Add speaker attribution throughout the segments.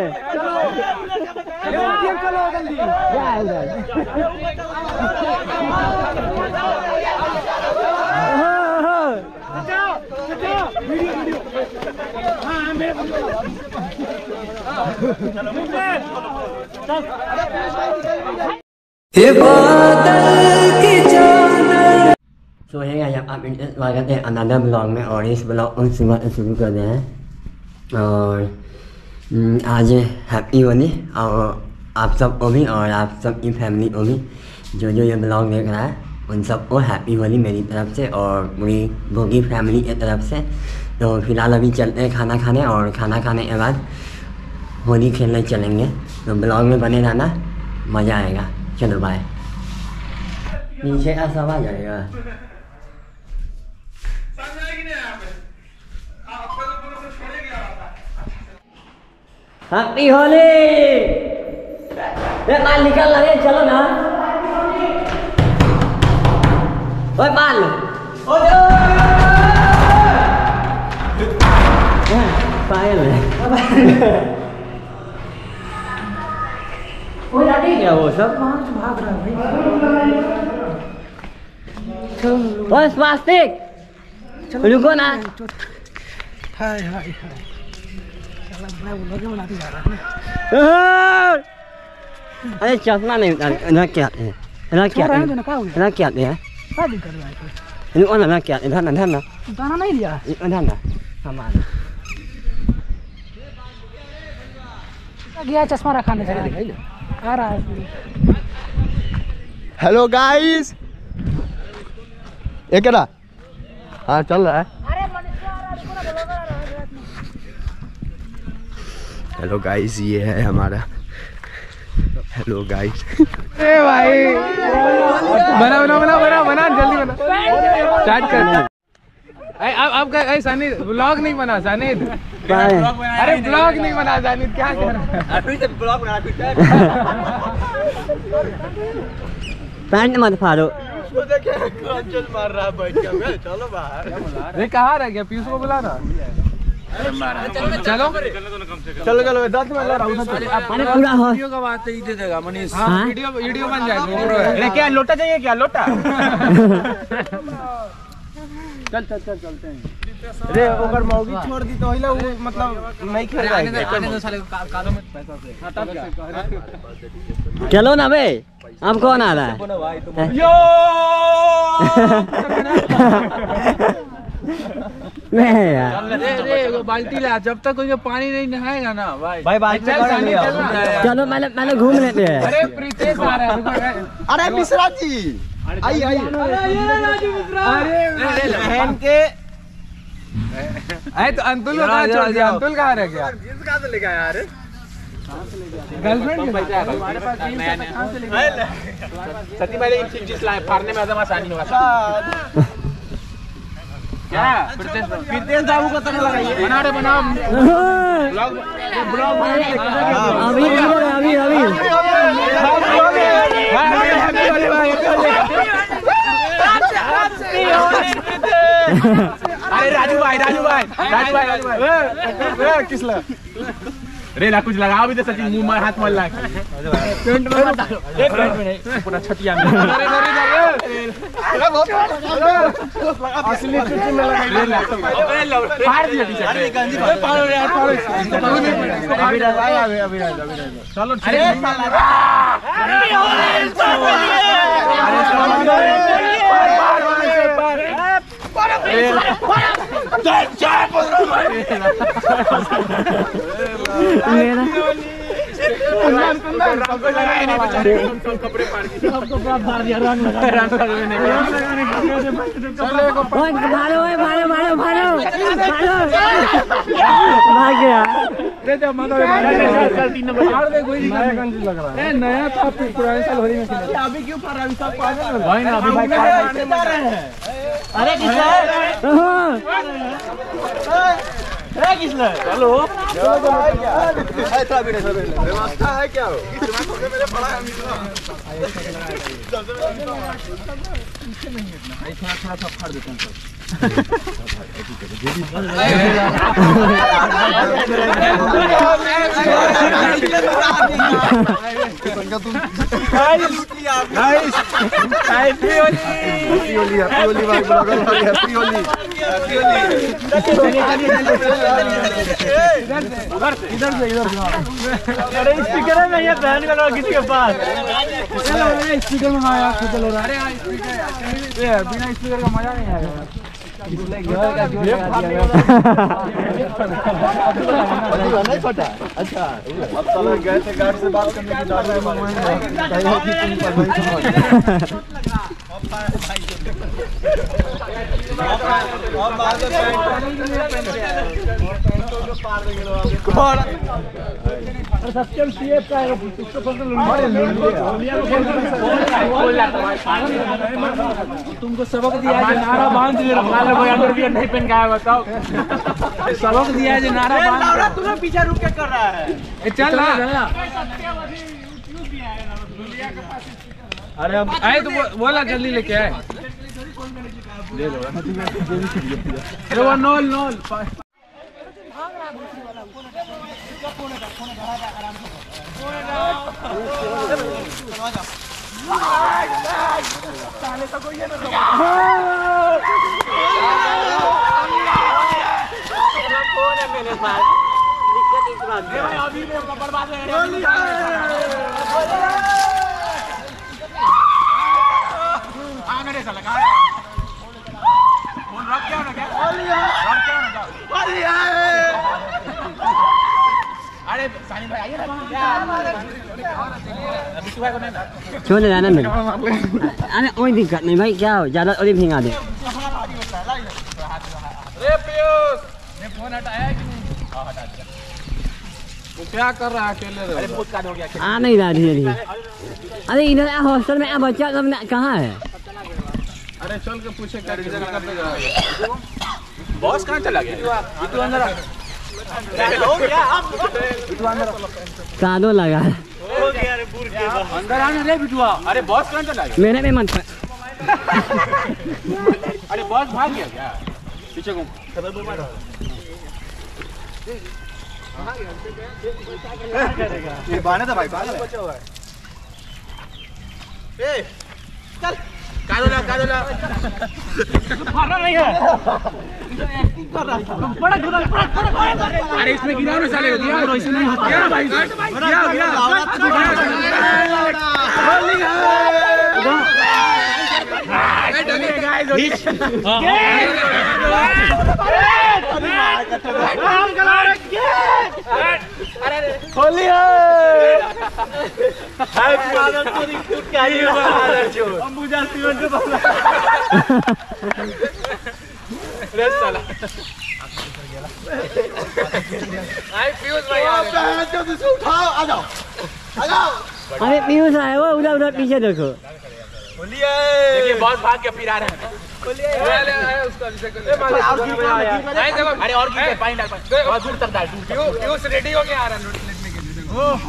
Speaker 1: चलो जल्दी
Speaker 2: सो है गाइस, आप स्वागत है अनदर ब्लॉग में। और इस ब्लॉग को सुबह शुरू कर रहे हैं। और आज हैप्पी होली और आप सब को भी और आप सब की फैमिली को भी, जो जो ये ब्लॉग देख रहा है उन सबको हैप्पी होली मेरी तरफ से और पूरी भोगी फैमिली की तरफ से। तो फिलहाल अभी चलते हैं खाना खाने, और खाना खाने के बाद होली खेलने चलेंगे। तो ब्लॉग में बने रहना, मज़ा आएगा। चलो बाय। नीचे का सब आ जाएगा। हैप्पी होली। ये बाल निकल रहे, चलो ना। ओए बाल पायल क्या वो सब भाग रहा है। स्वास्तिक रुको ना।
Speaker 1: हाय हाय हाय, बनाते जा रहा है।
Speaker 2: अरे चश्मा नहीं ना, क्या है ना, क्या है ना, क्या है
Speaker 1: क्या दिक्कत है?
Speaker 2: इनको ना क्या इधर ना, इधर ना
Speaker 1: दाना नहीं लिया,
Speaker 2: इधर ना सामान
Speaker 1: गया। चश्मा रखा नहीं आ रहा है।
Speaker 3: हेलो गाइस, ये क्या? हाँ चल रहा है। हेलो गाइस, ये है हमारा। Hello guys.
Speaker 1: अरे भाई बना बना बना बना बना, जल्दी बना, स्टार्ट कर। आपका सानिद ब्लॉग नहीं बना, सानिद। अरे ब्लॉग नहीं बना सानिद, क्या कर रहा है?
Speaker 3: अभी से ब्लॉग बना कुछ है।
Speaker 2: पैंट मत फाड़ो।
Speaker 3: उसको देखे चल मार रहा है बैठ के। चलो बाहर।
Speaker 1: ये कहाँ रह गया? पीयूष को बुला रहा। चलो चलो चलो, 10 मिनट लग रहा हूँ।
Speaker 2: पूरा हो
Speaker 4: वीडियो का बात ही दे देगा मनीष।
Speaker 1: हाँ, वीडियो बन जाएगा। अरे क्या लोटा चाहिए? क्या लोटा? चल चल चल चलते हैं। अरे ओकर मौगी छोड़ दी तो हिला, वो मतलब नहीं खेल रहा है।
Speaker 2: चलो ना बे, अब कौन आ रहा है?
Speaker 1: यो
Speaker 2: नहीं यार,
Speaker 4: बाल्टी ला, जब तक कोई पानी नहीं नहाएगा ना भाई।
Speaker 3: भाई बाइक में कर लिया।
Speaker 2: चलो मैंने घूम लेते हैं।
Speaker 1: अरे प्रीतेश आ रहा है।
Speaker 3: अरे मिश्रा जी आई आई।
Speaker 1: अरे बहन के तो अंतुल को कहाँ छोड़ दिया? अंतुल कहाँ रह गया?
Speaker 3: कहाँ से लेके आया यार?
Speaker 1: गर्लफ्रेंड
Speaker 4: सती पहले एक चीज लाए, फाड़ने में ज्यादा आसानी होगा। क्या प्रीतेश बाबू को तरह लगाइए। बना रे बनाओ ब्लॉग
Speaker 2: अभी
Speaker 4: अरे राजू भाई
Speaker 1: किसला?
Speaker 4: अरे ना कुछ लगाओ भी तो सचिन, मुंह में हाथ मल ला। पेंट में मत डालो, एक पेंट में नहीं, पूरा छतिया में।
Speaker 1: असली चुटकी में लगाइए।
Speaker 4: फाड़ दिया टी-शर्ट।
Speaker 1: अभी
Speaker 4: चलो कपड़े फाड़ दिया, रंग
Speaker 2: भाग गया।
Speaker 1: नया था, पुराने साल होली में खेला।
Speaker 4: अभी क्यों फाड़ रहा है? सब पागल है।
Speaker 3: अरे किसने? किसने?
Speaker 4: चलो
Speaker 3: व्यवस्था है क्या? मेरे पड़ा है।
Speaker 4: थोड़ा फाड़ देते हैं। स्पीकर है नहीं है बहन का लगा किसी के पास
Speaker 1: स्पीकर में आया स्पीकर हो रहा है। अरे स्पीकर ये बिना स्पीकर का मजा नहीं आएगा।
Speaker 4: नहीं फटा। अच्छा अब साला गए थे गार्ड से बात करने की डाल रहे सत्यम सीएफ का है तुमको सबक दिया है नारा बांध दे अंडरवियर नहीं पहन के आया बताओ सबक दिया है नारा बांध तुम्हें पीछे रुक के कर रहा है
Speaker 1: चल ना।
Speaker 4: अरे अब
Speaker 1: आए तो बोला जल्दी लेके आए।
Speaker 4: ले लो
Speaker 1: अरे वो नोल नोल
Speaker 2: छोड़ जाना मेरे। अरे कोई दिक्कत नहीं भाई, क्या हो ज्यादा और भिंगा दे।
Speaker 1: अरे पीयूष ने फोन हटाया कि नहीं? हटा दिया। वो क्या कर रहा है अकेले? अरे बहुत काट हो गया।
Speaker 2: आ नहीं रहा धीरे धीरे। अरे इधर हॉस्टल में बच्चा सब कहाँ है?
Speaker 1: अरे चल के पूछे क्या
Speaker 4: बॉस कहाँ चला गया? तू अंदर आ।
Speaker 2: कादो लगा है।
Speaker 4: अंदर आने रे बिटुआ। अरे बॉस कहाँ चला गया?
Speaker 2: मेरे में मन पर।
Speaker 4: अरे बॉस भाग गया क्या? पीछे घूम। ये बाने था भाई, बाने बचा हुआ है। ए चल कादोला कादोला फाड़ा नहीं है। बड़ा गिरा अरे इसमें गिरा ना साले गिरा ऐसे नहीं होता गिरा भाई गिरा गिरा होली है अंबुजा सीमेंट के बदला रे साला
Speaker 1: आई पीयूष भाई
Speaker 4: उठाओ आ जाओ आ जाओ।
Speaker 2: अरे पीयूष आए वो उधर उधर पीछे देखो।
Speaker 4: होली है देखिए बॉस भाग के फिर आ रहे हैं। होली है
Speaker 1: उसका अभिषेक कर।
Speaker 4: और की देखो अरे और की पानी डाल बहुत दूर तक डाल।
Speaker 1: पीयूष रेडी हो गया आ रहा है लेटने के लिए।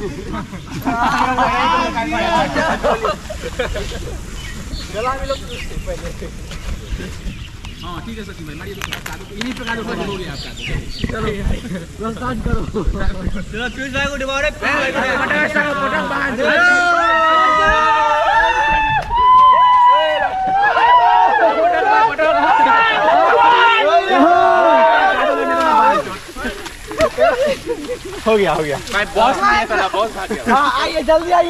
Speaker 4: चला हम लोग पहले। हाँ ठीक है सचिन भाई मारिए इन्हीं प्रकार हो गया आपका। चलो बस स्टार्ट करो। चलो पीयूष भाई को डिबाओ रे पटक बांध हो गया भाई बॉस नहीं है साला बॉस भाग गया। हां आइए जल्दी आइए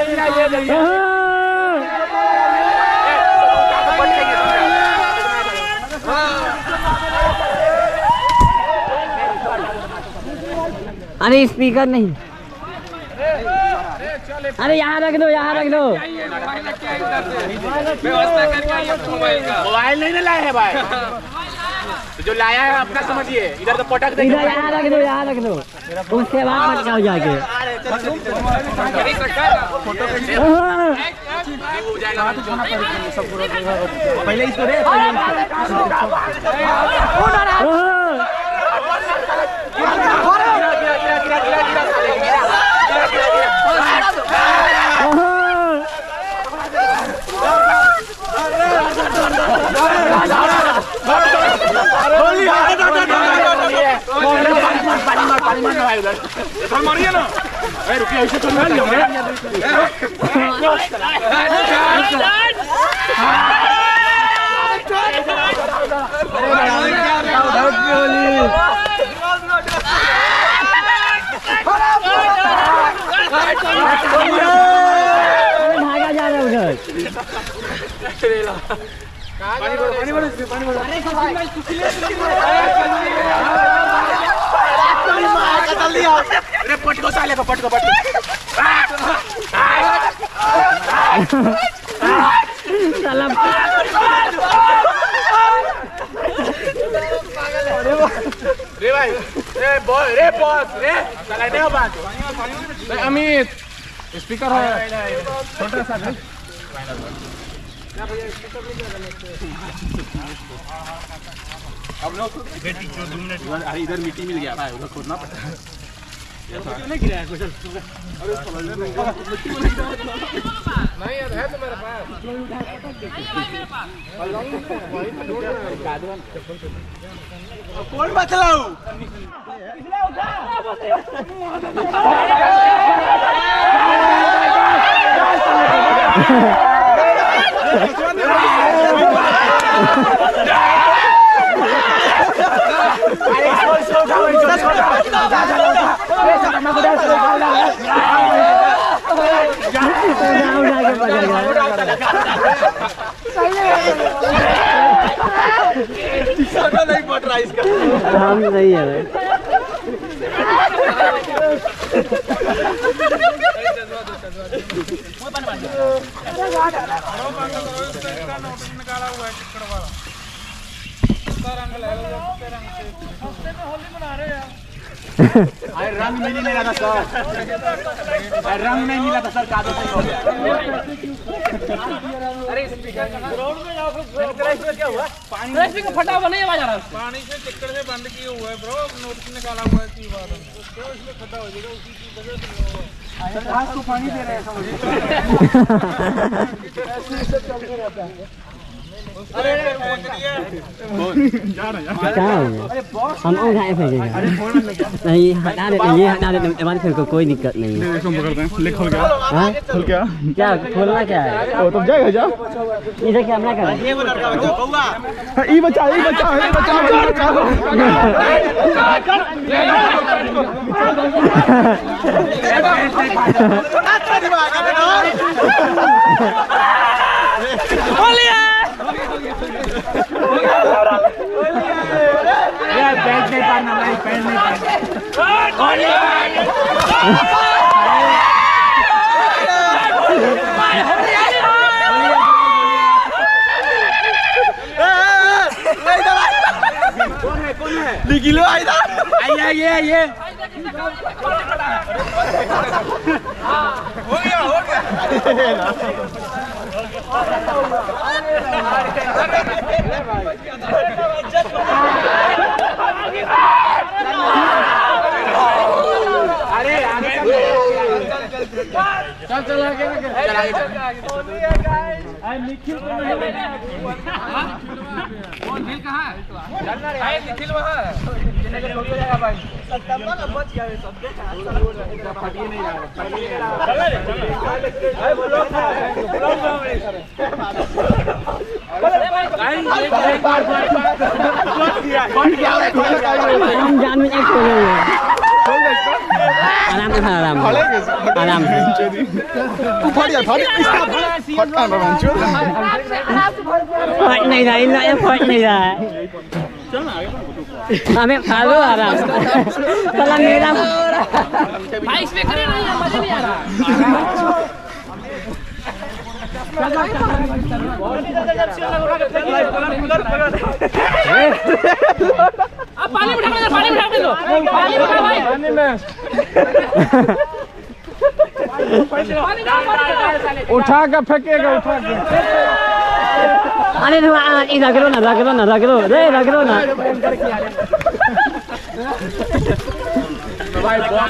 Speaker 2: अरे स्पीकर नहीं। अरे यहाँ रख दो यहाँ रख दो।
Speaker 4: मोबाइल नहीं लाए है भाई जो लाया है अपना समझिए। इधर तो पटक देंगे।
Speaker 2: इधर यहाँ रख दो यहाँ रख दो। उसके बाद मत जाओ जाके।
Speaker 4: पहले इसको रे मारिए ना अरे रुकिए ऐसे तो नहीं
Speaker 2: भागा जा रहा है उधर।
Speaker 1: पानी भरो।
Speaker 4: अरे पटको साले को पटको
Speaker 2: साला
Speaker 4: रे भाई रे बॉस रे साला नहीं बात
Speaker 1: अमित स्पीकर हो छोटा सा
Speaker 4: अब लोग बेटी जो 2 मिनट अरे इधर मिट्टी मिल गया भाई उधर खोदना पड़ता है नहीं गिरा है कुछ अरे
Speaker 1: नहीं यार है तो मेरे पास
Speaker 4: कौन बचलाऊ नहीं पड़ रहा इसका
Speaker 2: हम नहीं है
Speaker 4: अरे रंग नहीं मिला था सर अरे रंग नहीं मिला था सर कागज नहीं हो गया
Speaker 1: अरे स्पीकर
Speaker 4: ग्राउंड में जाओ फिर क्या हुआ पानी
Speaker 1: का फटा हुआ नहीं आवाज आ रहा
Speaker 4: पानी से चक्कर से बंद किए हुआ है ब्रो नोटिस निकाला हुआ है की बात है तो इसमें खड्डा हो जाएगा उसी की वजह से आज तो पानी दे रहे हैं समझ अरे
Speaker 2: क्या हम उठाए फेंकेगा नहीं हटा देते ये हटा देते बाद फिर कोई दिक्कत नहीं है
Speaker 4: खोल गया
Speaker 2: हाँ
Speaker 4: खोल गया
Speaker 2: क्या खोलना क्या है
Speaker 4: ओ तुम जाएगा जा
Speaker 2: इसे कैमरा कर
Speaker 4: ये लड़का बच्चा बउआ ई बच्चा यार पैंट नहीं पहनना भाई पैंट नहीं कौन है निकलो आइए हो गया
Speaker 1: चल आगे निखिल कौन दिल कहाँ है निखिल वहाँ बच गया
Speaker 2: हम जान में एक आराम से आराम से फट नहीं रहा फट नहीं रहा है हमें फालो आराम साला मेरा
Speaker 1: भाई इसमें करे नहीं मजा नहीं आ रहा आप पानी में ढाल दो पानी में भाई उठा के फेंकेगा उठा के
Speaker 2: अरे रख लो ना
Speaker 1: भाई बहुत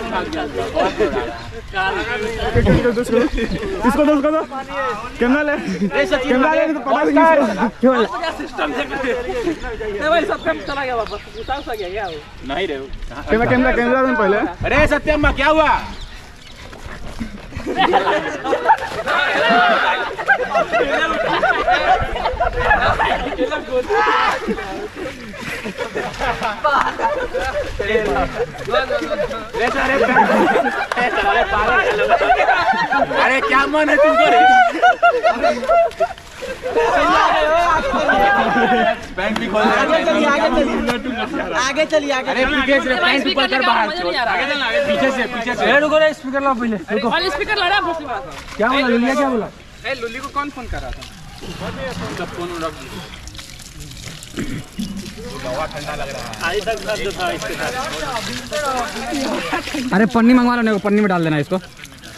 Speaker 4: इसको दो कैमरा ले तो पता
Speaker 1: सिस्टम से भाई सत्यम चला गया वापस उतार सा गया क्या
Speaker 4: नहीं रे कैमरा में पहले अरे सत्यम क्या हुआ
Speaker 1: अरे क्या मन है तुमको रे? बैंक भी खोल आगे चलिए आगे। अरे पीछे से पैंट ऊपर कर बाहर आगे चलना पीछे से रुको रे स्पीकर लाओ पहले रुको वाले स्पीकर लड़ा क्या बोला लुलिया क्या बोला? ए लुली को कौन फोन कर रहा था? सब फोन रख दिया हवा ठंडा लग रहा है आज तक दर्द था इसके साथ। अरे पन्नी मंगवा लो ना पन्नी में डाल देना इसको।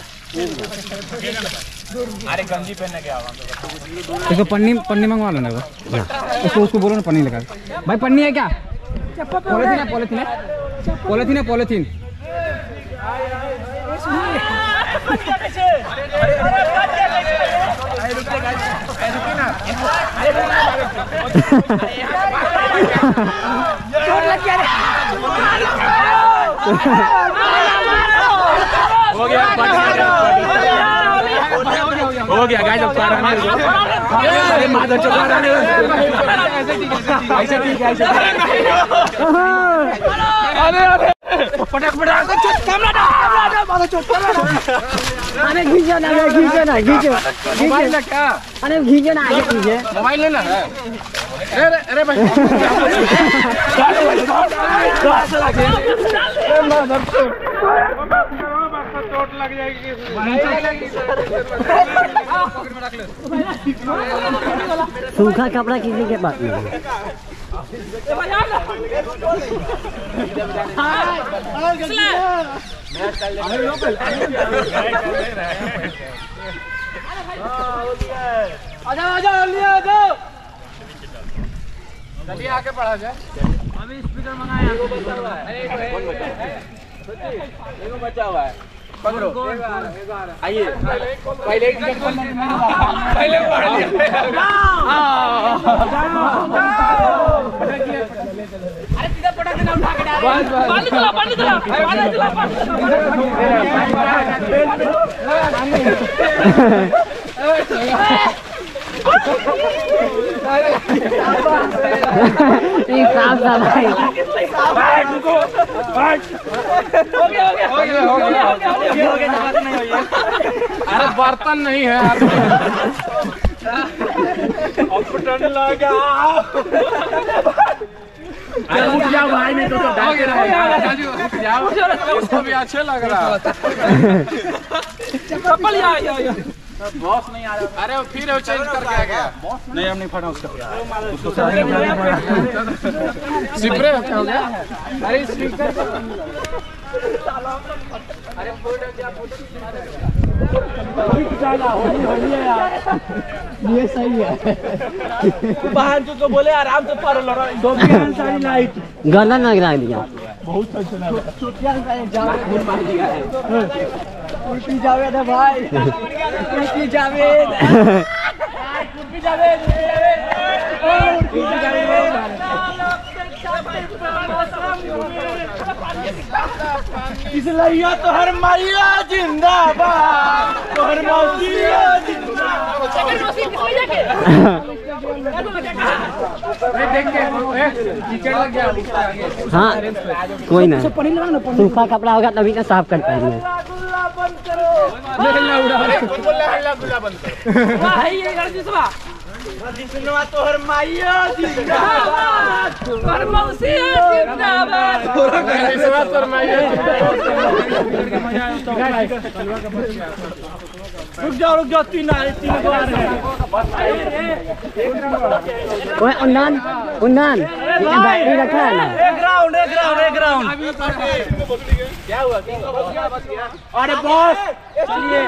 Speaker 1: अरे गंजी पहनने के आवा इसको पन्नी मंगवा लो ना उसको बोलो ना पन्नी लगा। भाई पन्नी है क्या? पॉलिथीन है पॉलिथीन है पॉलिथीन है पॉलिथीन। हो गया गाइस अब अरे माधव चौका ऐसे ठीक है अरे पटक
Speaker 2: अरे खींचो ना खींचो
Speaker 1: मोबाइल ना क्या?
Speaker 2: अरे खींचो ना आगे खींचे
Speaker 1: मोबाइल लेना है। अरे भाई चोट लग जाएगी।
Speaker 2: सूखा कपड़ा किसी के पास नहीं।
Speaker 1: चलिए आगे बढ़ा जाए। अभी स्पीकर मंगाया बचा हुआ है पकड़ो आइए पहले अरे सीधा पटक देना उठा के पानी चला अरे बर्तन नहीं है भाई नहीं तो इसको भी अच्छे लग रहा है। चप्पल बॉस नहीं आ रहा। अरे फिर चेंज करके आ गया। नहीं हम नहीं फटा उसका स्पीकर क्या हो गया? अरे स्पीकर अरे
Speaker 2: ये सही है।
Speaker 4: बहन तो बोले आराम से पर सारी लाइट
Speaker 2: गला लग रहा है
Speaker 4: बहुत उल्टी जावेद है भाई उल्टी जावेद इसलिए तो हर मैया जिंदाबाद तो हर मौसिया
Speaker 2: हाँ कोई ना सूखा कपड़ा होगा तभी तो साफ कर पाएंगे।
Speaker 4: तोहर माइया जिंदाबाद तोहर मौसिया जिंदाबाद रुक जाओ तीन बार है।
Speaker 2: ओए उन्नान बैटरी रखा है ना।
Speaker 4: एक राउंड क्या हुआ अरे बॉस चलिए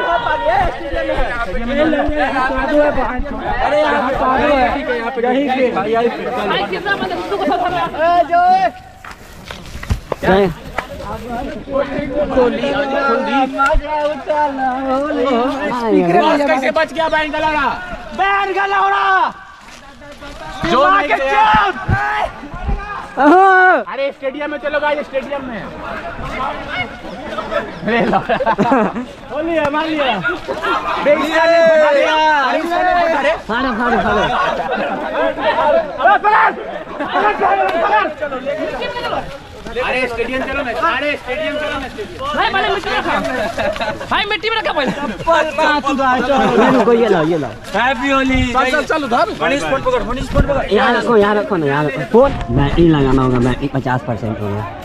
Speaker 4: अरे कैसे बच गया बैन गलौरा जो अरे स्टेडियम में चलो भाई स्टेडियम में अरे स्टेडियम चलो ना, अरे स्टेडियम चलो ना,
Speaker 5: भाई पहले मिट्टी में रखा, भाई मिट्टी में रखा पहले।
Speaker 2: ये लो
Speaker 4: हैप्पी होली।
Speaker 1: चल उधर
Speaker 4: फनिश फोन पकड़, फनिश फोन पकड़।
Speaker 2: यहाँ रखो ना, यहाँ रखो फोन। बैटरी लगाना होगा, बैटरी 50% हो गया।